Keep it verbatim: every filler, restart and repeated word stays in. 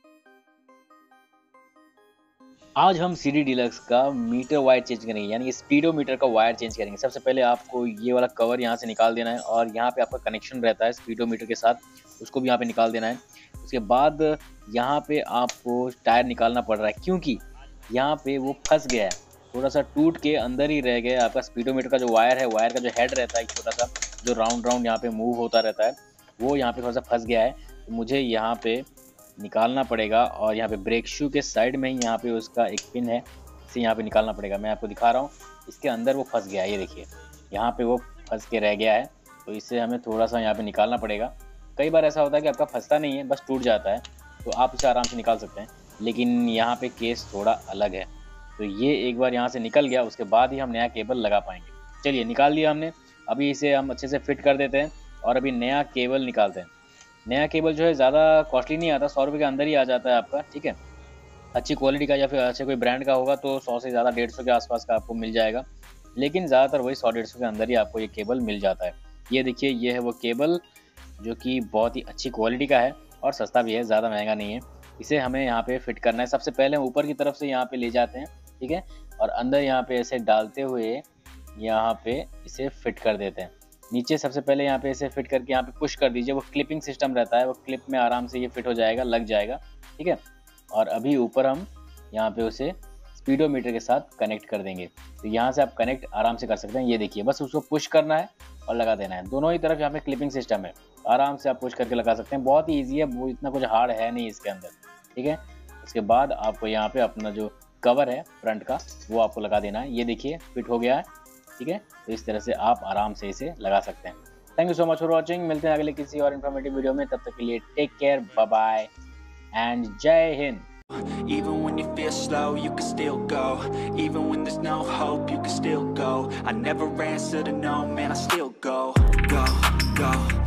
आज हम C D deluxe का मीटर वायर चेंज करेंगे, यानी कि स्पीडोमीटर का वायर चेंज करेंगे। सबसे पहले आपको ये वाला कवर यहाँ से निकाल देना है और यहाँ पे आपका कनेक्शन रहता है स्पीडोमीटर के साथ, उसको भी यहाँ पे निकाल देना है। उसके बाद यहाँ पे आपको टायर निकालना पड़ रहा है क्योंकि यहाँ पे वो फंस गया है, थोड़ा सा टूट के अंदर ही रह गया। आपका स्पीडोमीटर का जो वायर है, वायर का जो हेड रहता है छोटा सा, जो राउंड राउंड यहाँ पे मूव होता रहता है, वो यहाँ पे थोड़ा सा फंस गया है। तो मुझे यहाँ पे निकालना पड़ेगा और यहाँ पे ब्रेक शू के साइड में ही यहाँ पे उसका एक पिन है, इसे यहाँ पे निकालना पड़ेगा। मैं आपको दिखा रहा हूँ, इसके अंदर वो फंस गया है, ये देखिए यहाँ पे वो फंस के रह गया है। तो इसे हमें थोड़ा सा यहाँ पे निकालना पड़ेगा। कई बार ऐसा होता है कि आपका फंसता नहीं है, बस टूट जाता है, तो आप इसे आराम से निकाल सकते हैं, लेकिन यहाँ पे केस थोड़ा अलग है। तो ये एक बार यहाँ से निकल गया, उसके बाद ही हम नया केबल लगा पाएंगे। चलिए निकाल लिया हमने, अभी इसे हम अच्छे से फिट कर देते हैं और अभी नया केबल निकालते हैं। नया केबल जो है ज़्यादा कॉस्टली नहीं आता, सौ रुपये के अंदर ही आ जाता है आपका, ठीक है। अच्छी क्वालिटी का या फिर अच्छे कोई ब्रांड का होगा तो सौ से ज़्यादा डेढ़ सौ के आसपास का आपको मिल जाएगा, लेकिन ज़्यादातर वही सौ डेढ़ सौ के अंदर ही आपको ये केबल मिल जाता है। ये देखिए, ये है वो केबल जो कि बहुत ही अच्छी क्वालिटी का है और सस्ता भी है, ज़्यादा महंगा नहीं है। इसे हमें यहाँ पे फिट करना है। सबसे पहले हम ऊपर की तरफ से यहाँ पे ले जाते हैं, ठीक है, और अंदर यहाँ पे ऐसे डालते हुए यहाँ पे इसे फिट कर देते हैं। नीचे सबसे पहले यहाँ पे इसे फिट करके यहाँ पे पुश कर दीजिए, वो क्लिपिंग सिस्टम रहता है, वो क्लिप में आराम से ये फिट हो जाएगा, लग जाएगा, ठीक है। और अभी ऊपर हम यहाँ पे उसे स्पीडोमीटर के साथ कनेक्ट कर देंगे। तो यहाँ से आप कनेक्ट आराम से कर सकते हैं, ये देखिए, बस उसको पुश करना है और लगा देना है। दोनों ही तरफ यहाँ पे क्लिपिंग सिस्टम है, आराम से आप पुश करके लगा सकते हैं, बहुत ही ईजी है, वो इतना कुछ हार्ड है नहीं इसके अंदर, ठीक है। उसके बाद आपको यहाँ पे अपना जो कवर है फ्रंट का, वो आपको लगा देना है। ये देखिए फिट हो गया है, ठीक है। तो इस तरह से आप आराम से इसे लगा सकते हैं। Thank you so much for watching. मिलते हैं अगले किसी और इन्फॉर्मेटिव वीडियो में, तब तक के लिए take care, bye bye and जय हिंद। Even when you feel slow, you can still go. Even when there's no hope, you can still go. I never answer to no, man, I still go, go, go.